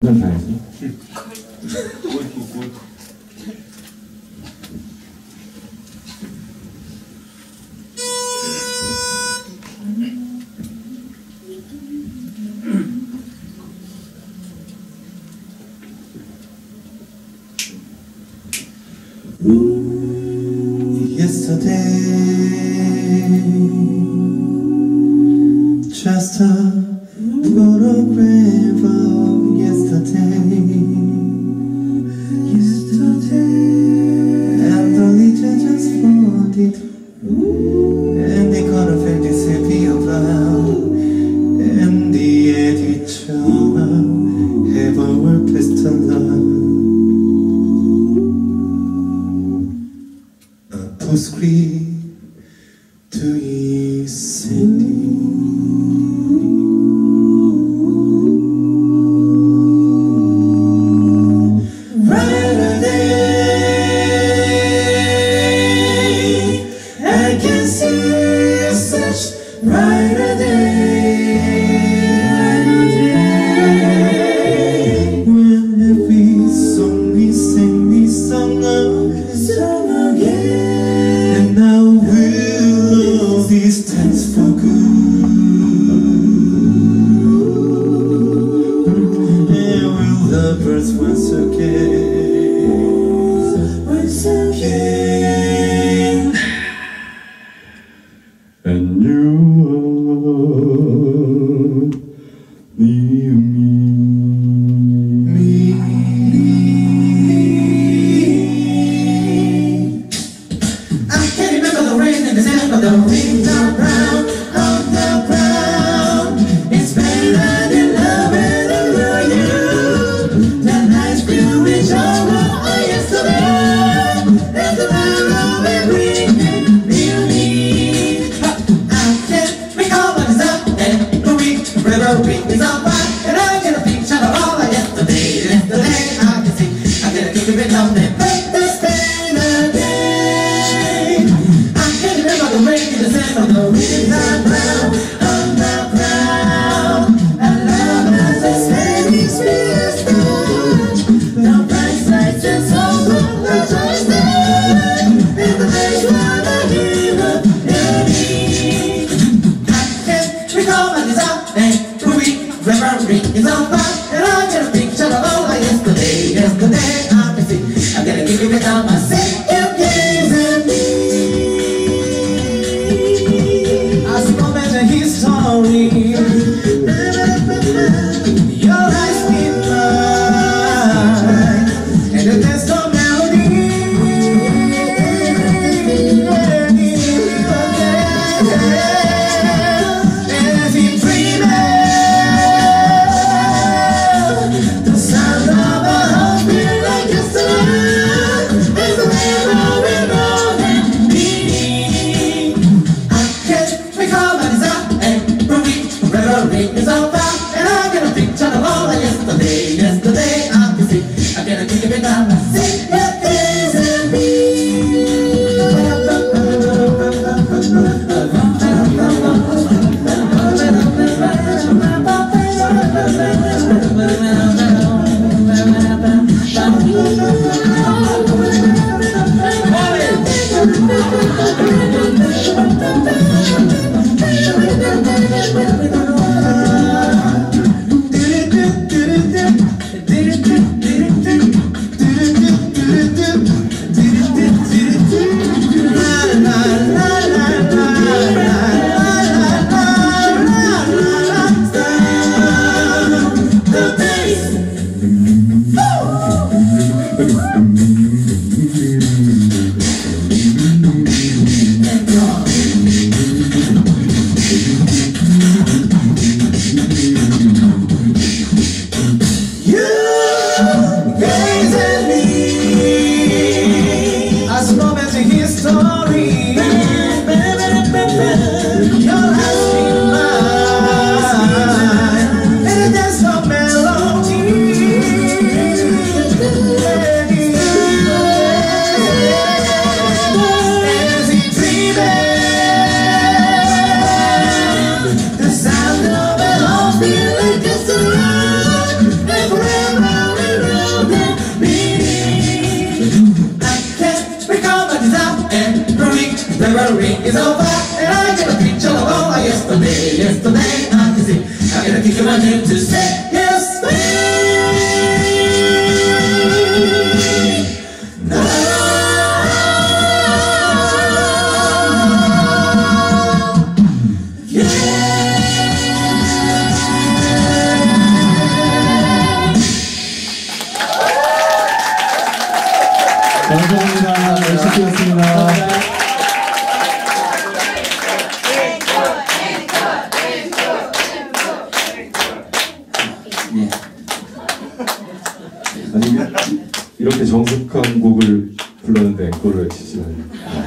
가야지. Yesterday, just a photograph of yesterday. And the little just floated, and they caught a fact disappear about, and the editor have our best love. Postscript to his brighter day, I can see such brighter day. When every song we sing, we sung again. Now we'll love these times for good, and we'll love birds once again, once again. And you are me. I can't remember the rain and the sand, but the wings are brown on the ground. It's better than loving you. The night's blue is over, oh yesterday. There's a world of everything beauty. I can't recall what is up and the week, February is on fire, and I get a picture of all of yesterday. Yesterday I can see, I get a kick of it up and make this better day. I can't remember the rain in the sand, but the winds are brown on the ground. And love has a steady spirit. The bright lights is over, the joy's there. In the place where the hero is. I can't recall what is up and the week, February is on fire, and I get a picture of all of yesterday. Yesterday I can see, I want you to set your 감사합니다. 열심히였습니다. 아니 이렇게 정숙한 곡을 불렀는데 앵콜을 치시는